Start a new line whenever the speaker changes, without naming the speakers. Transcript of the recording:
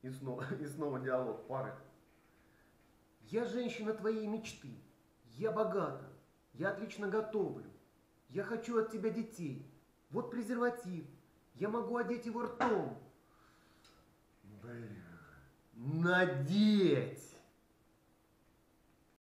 И снова диалог пары. Я женщина твоей мечты. Я богата. Я отлично готовлю. Я хочу от тебя детей. Вот презерватив. Я могу одеть его ртом. Бля. Надеть!